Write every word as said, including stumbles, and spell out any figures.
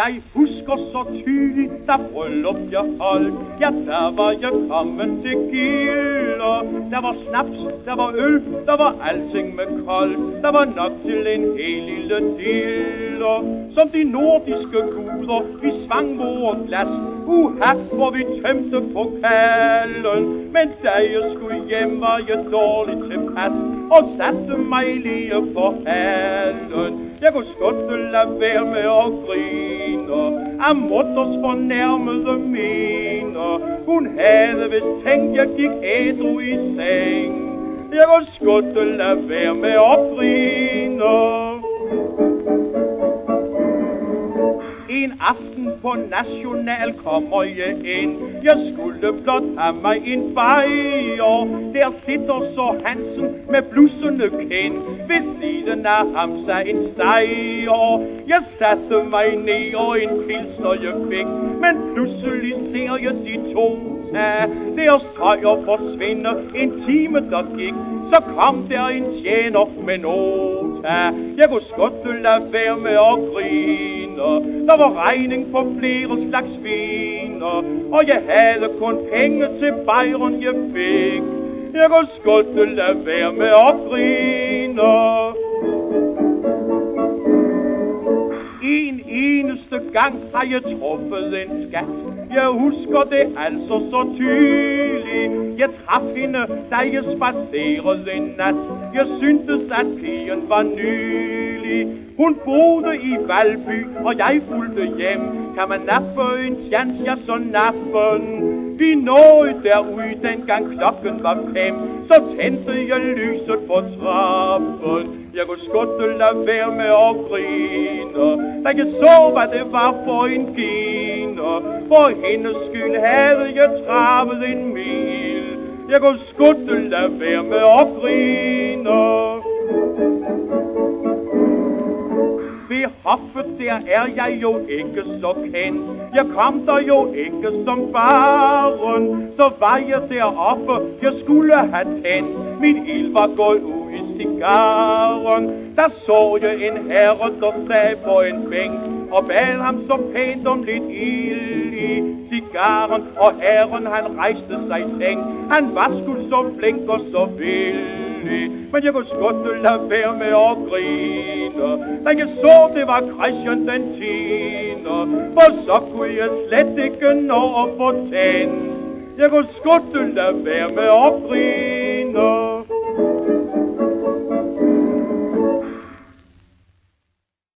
Jeg husker så tydeligt, da bryllup jeg holdt. Ja, der var jeg kommet til gilder. Der var snaps, der var øl, der var alting med koldt. Der var nok til en hel lille diller. Som de nordiske guder, vi svang vores glas. Uha, hvor vi tømte pokalen. Men da jeg skulle hjem, var jeg dårligt tilpas og satte mig lige på halen. Jeg kunne skutte lade være med at grine af mutters fornærmede miner. Hun havde vist tænkt, jeg gik ædru i seng. Jeg kunne skutte lade være med at grine. En aften på National kommer jeg ind. Jeg skulle blot have mig en bajer. Der sitter så Hansen med blussende kind. Ved siden af ham sig en steger. Jeg satte mig ned og en pilsner jeg fik. Men pludselig ser jeg de to tage deres tøjer forsvinde. En time der gik, så kom der en tjener med nota. Jeg kunne skutte lade være med at grine. Der var regning på flere slags viner, og jeg havde kun penge til bajeren jeg fik. Jeg kunne skutte lade være med at grine. En eneste gang har jeg truffet en skat. Jeg husker det altså så tydeligt. Jeg traf hende, da jeg spacerede en nat. Jeg syntes, at pigen var nylig. Hun boede i Valby, og jeg fulgte hjem. Kan man nappe en chance, ja så nappen. Vi nåede derud, dengang klokken var fem. Så tændte jeg lyset på trappen. Jeg kunne skutte lade være med at grine, da jeg så, hvad det var for en giner. For hendes skyld havde jeg travet en mil. Jeg kunne skutte lade være med at grine. Ved hoffet der er jeg jo ikke så kendt. Jeg kom der jo ikke som barn. Så var jeg deroppe, jeg skulle have tændt. Min ild var gået ud i cigaren. Der så jeg en herre, der sad på en bænk og bad ham så pænt om lidt ild i cigaren. Og herren han rejste sig i seng. Han var sgu så flink og så villig. Men jeg kunne skutte lade være med at grine, da jeg så det var Christian den tiende. For så kunne jeg slet ikke nå at få tændt. Jeg kunne skutte lade være med at grine.